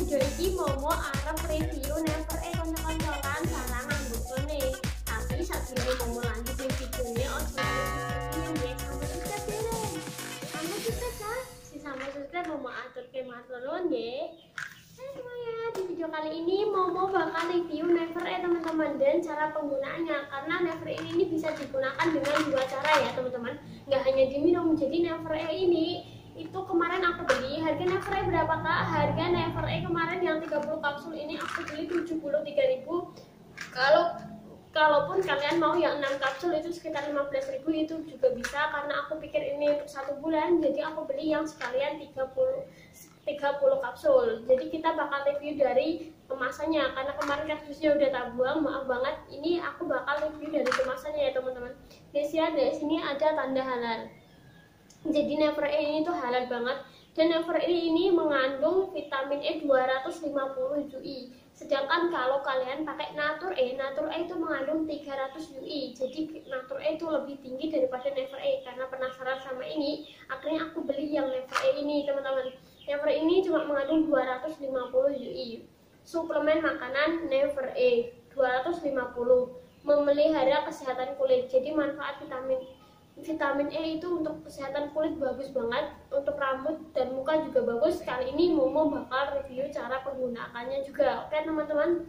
video ini Momo arep review Never konco-koncoan sarang anggotane. Tapi sadurunge Momo lanjut ning videone ojo lupa sampai subscribe deh. Sampai subscribe kan? Si sampai subscribe Momo aturke matur nuwun nggih. Semuanya di video kali ini Momo bakal review Never teman-teman dan cara penggunaannya, karena Never ini bisa digunakan dengan dua cara ya teman-teman, nggak hanya diminum. Jadi Never ini itu kemarin aku beli, harga Never berapa kak? Harga Never kemarin yang 30 kapsul ini aku beli 73.000. Kalaupun kalian mau yang 6 kapsul itu sekitar 15.000 itu juga bisa, karena aku pikir ini untuk 1 bulan, jadi aku beli yang sekalian 30 kapsul. Jadi kita bakal review dari kemasannya, karena kemarin kardusnya udah tak buang, maaf banget. Ini aku bakal review dari kemasannya ya teman-teman. Di sini ada tanda halal. Jadi Never ini tuh halal banget, dan Never ini mengandung vitamin E 250 UI. Sedangkan kalau kalian pakai Natur E itu mengandung 300 UI. Jadi Natur E itu lebih tinggi daripada Never. Karena penasaran sama ini, akhirnya aku beli yang Never ini teman-teman. Never ini cuma mengandung 250 UI. Suplemen makanan Never 250 memelihara kesehatan kulit. Jadi manfaat vitamin E itu untuk kesehatan kulit bagus banget, untuk rambut dan muka juga bagus. Kali ini Momo bakal review cara penggunakannya juga. Oke teman-teman,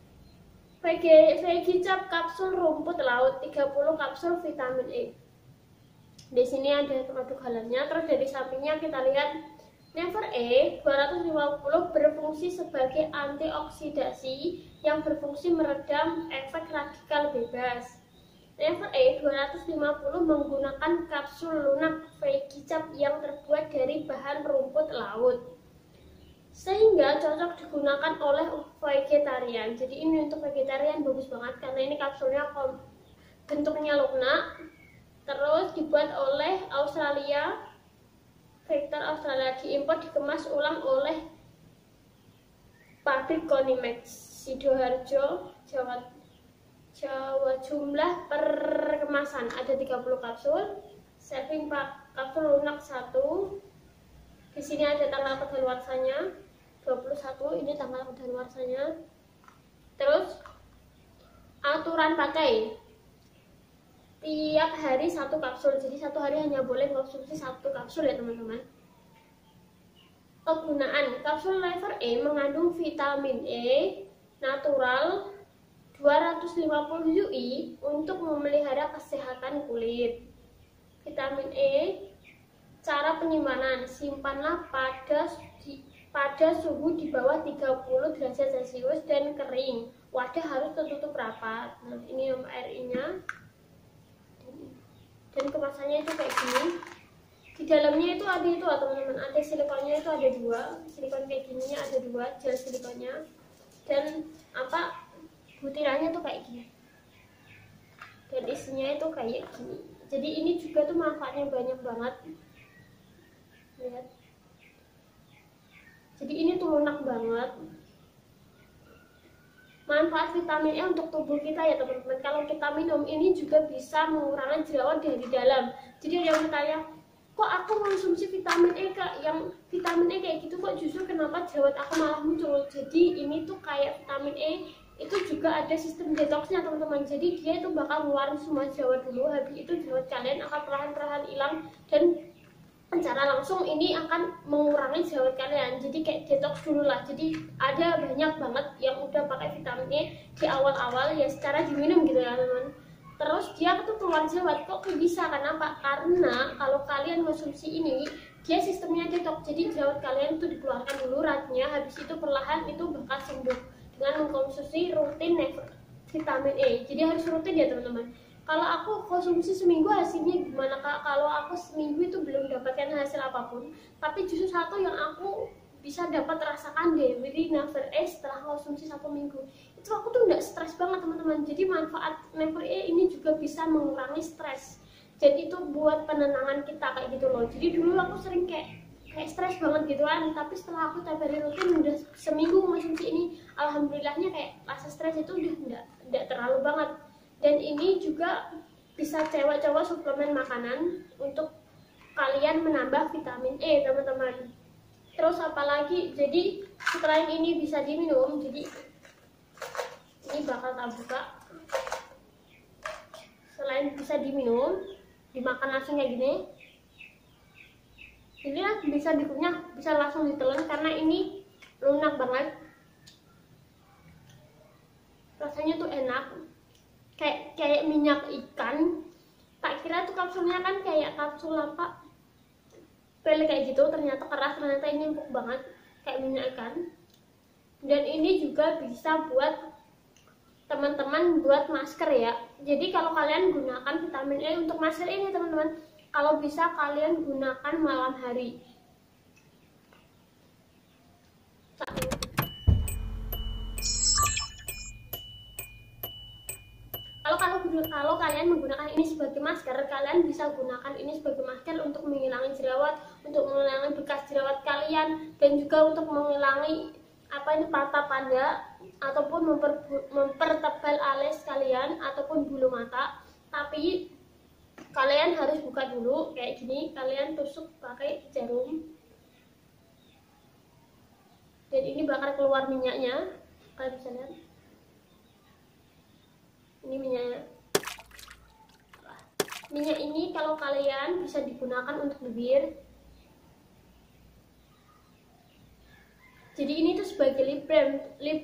Vegicap kapsul rumput laut 30 kapsul vitamin E. Di sini ada produk halalnya. Terus dari sampingnya kita lihat Never 250 berfungsi sebagai antioksidasi yang berfungsi meredam efek radikal bebas. Never 250 menggunakan kapsul lunak Vegicap yang terbuat dari bahan rumput laut, sehingga cocok digunakan oleh vegetarian. Jadi ini untuk vegetarian bagus banget, karena ini kapsulnya bentuknya lunak, terus dibuat oleh Australia, Vector Australia, diimpor dikemas ulang oleh pabrik Konimex, Sidoarjo, Jawa. Jumlah per kemasan ada 30 kapsul, serving kapsul lunak 1. Di sini ada tanggal kedaluarsanya 21, ini tanggal kedaluarsanya. Terus aturan pakai tiap hari 1 kapsul, jadi 1 hari hanya boleh konsumsi 1 kapsul ya teman-teman. Penggunaan kapsul Never mengandung vitamin E natural 250 UI untuk memelihara kesehatan kulit. Vitamin E, cara penyimpanan, simpanlah pada suhu di bawah 30 derajat Celcius dan kering. Wadah harus tertutup rapat. Nah, ini nomor RI-nya. Dan kemasannya itu kayak gini. Di dalamnya itu ada teman-teman, ada silikonnya itu ada 2, silikon kayak gininya ada 2, gel silikonnya, dan butirannya tuh kayak gini, dan isinya itu kayak gini. Jadi ini juga tuh manfaatnya banyak banget, lihat. Jadi ini tuh lunak banget. Manfaat vitamin E untuk tubuh kita ya teman-teman. Kalau kita minum ini juga bisa mengurangi jerawat dari dalam. Jadi ada yang bertanya, kok aku konsumsi vitamin E kak, yang vitamin E kayak gitu kok justru kenapa jerawat aku malah muncul. Jadi ini tuh kayak vitamin E itu juga ada sistem detoxnya teman-teman. Jadi dia itu bakal ngeluarin semua jerawat dulu, habis itu jerawat kalian akan perlahan-perlahan hilang, dan secara langsung ini akan mengurangi jerawat kalian. Jadi kayak detox dulu lah. Jadi ada banyak banget yang udah pakai vitamin E di awal-awal ya secara diminum gitu ya teman-teman. Terus dia tuh keluar jerawat, kok bisa? Kenapa? Karena kalau kalian konsumsi ini, dia sistemnya detox. Jadi jerawat kalian itu dikeluarkan dulu ratnya, habis itu perlahan itu bakal sembuh dengan mengkonsumsi rutin vitamin E. Jadi harus rutin ya teman-teman. Kalau aku konsumsi seminggu hasilnya gimana kak? Kalau aku seminggu itu belum dapatkan hasil apapun, tapi justru satu yang aku bisa dapat rasakan dari Never setelah konsumsi 1 minggu, itu aku tuh nggak stres banget teman-teman. Jadi manfaat Never ini juga bisa mengurangi stres. Jadi itu buat penenangan kita kayak gitu loh. Jadi dulu aku sering kayak stres banget gitu kan, tapi setelah aku tiap hari rutin udah seminggu konsumsi ini, alhamdulillahnya kayak rasa stres itu udah enggak terlalu banget. Dan ini juga bisa cewek-cewek suplemen makanan untuk kalian menambah vitamin E teman-teman. Terus apalagi, jadi Selain ini bisa diminum, jadi ini bakal tak buka. Selain bisa diminum, dimakan langsung kayak gini, ini bisa dikunyah, bisa langsung ditelan karena ini lunak banget. Rasanya tuh enak, kayak minyak ikan. Tak kira tuh kapsulnya kan kayak kapsul apa, pele kayak gitu, ternyata keras, ternyata ini empuk banget kayak minyak ikan. Dan ini juga bisa buat teman-teman buat masker ya. Jadi kalau kalian gunakan vitamin E untuk masker ini teman-teman, kalau bisa kalian gunakan malam hari. Kalau kalian menggunakan ini sebagai masker, kalian bisa gunakan ini sebagai masker untuk menghilangi jerawat, untuk menghilangi bekas jerawat kalian, dan juga untuk menghilangi patah pada ataupun mempertebal alis kalian ataupun bulu mata. Tapi kalian harus buka dulu kayak gini, kalian tusuk pakai jarum, dan ini bakal keluar minyaknya. Kalian bisa lihat, ini minyaknya. Minyak ini kalau kalian bisa digunakan untuk bibir. Jadi ini tuh sebagai lip balm.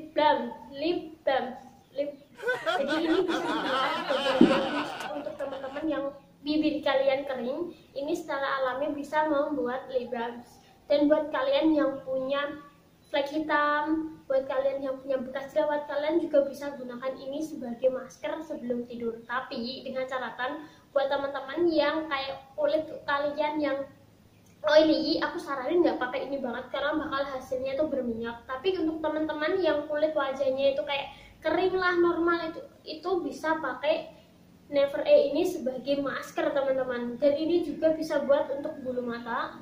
Jadi ini bisa digunakan untuk teman-teman yang bibir kalian kering. Ini secara alami bisa membuat lip balm. Dan buat kalian yang punya flek hitam, buat kalian yang punya bekas jerawat, kalian juga bisa gunakan ini sebagai masker sebelum tidur. Tapi dengan catatan, buat teman-teman yang kayak kulit kalian yang oily, aku saranin nggak pakai ini banget karena bakal hasilnya tuh berminyak. Tapi untuk teman-teman yang kulit wajahnya itu kayak kering lah, normal, itu bisa pakai Never A ini sebagai masker teman-teman. Dan ini juga bisa buat untuk bulu mata.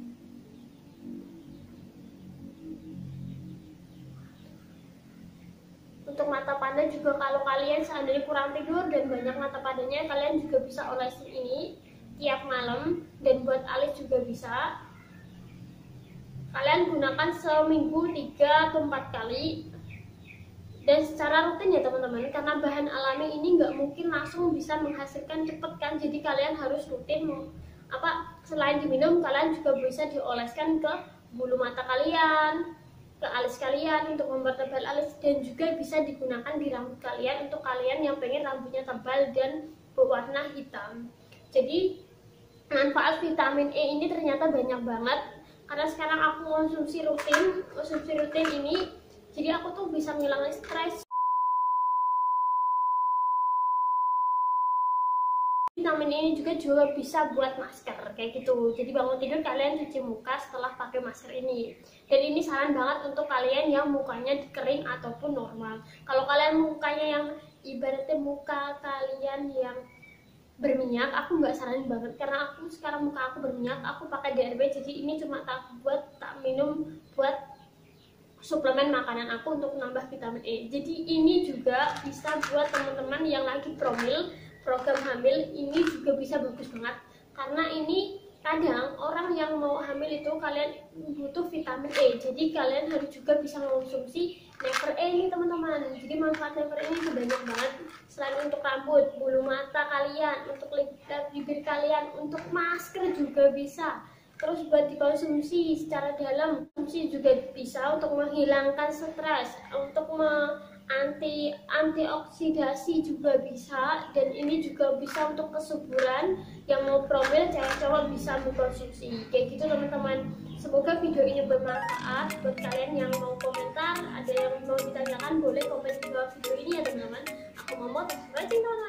Untuk mata panda juga, kalau kalian seandainya kurang tidur dan banyak mata pandanya, kalian juga bisa olesin ini tiap malam. Dan buat alis juga bisa. Kalian gunakan seminggu 3 atau 4 kali. Dan secara rutin ya teman-teman, karena bahan alami ini nggak mungkin langsung bisa menghasilkan cepet kan. Jadi kalian harus rutin selain diminum, kalian juga bisa dioleskan ke bulu mata kalian, ke alis kalian untuk mempertebal alis, dan juga bisa digunakan di rambut kalian untuk kalian yang pengen rambutnya tebal dan berwarna hitam. Jadi manfaat vitamin E ini ternyata banyak banget. Karena sekarang aku konsumsi rutin ini, jadi aku tuh bisa ngilangin stres. Vitamin ini juga bisa buat masker kayak gitu. Jadi bangun tidur kalian cuci muka setelah pakai masker ini. Dan ini saran banget untuk kalian yang mukanya kering ataupun normal. Kalau kalian mukanya yang ibaratnya muka kalian yang berminyak, aku nggak saranin banget karena aku sekarang muka aku berminyak. Aku pakai DRB, jadi ini cuma tak minum buat suplemen makanan aku untuk menambah vitamin E. Jadi ini juga bisa buat teman-teman yang lagi program hamil, ini juga bisa bagus banget karena ini kadang orang yang mau hamil itu kalian butuh vitamin E. Jadi kalian harus juga bisa mengonsumsi Never E ini teman-teman. Jadi manfaat Never E ini banyak banget. Selain untuk rambut, bulu mata kalian, untuk bibir kalian, untuk masker juga bisa. Terus buat dikonsumsi secara dalam, konsumsi juga bisa untuk menghilangkan stres, untuk antioksidasi juga bisa. Dan ini juga bisa untuk kesuburan, yang mau promil cewek cowok bisa mengkonsumsi kayak gitu teman-teman. Semoga video ini bermanfaat buat kalian yang mau komentar, ada yang mau ditanyakan boleh komen di bawah video ini ya teman-teman. Aku mau terus teman-teman.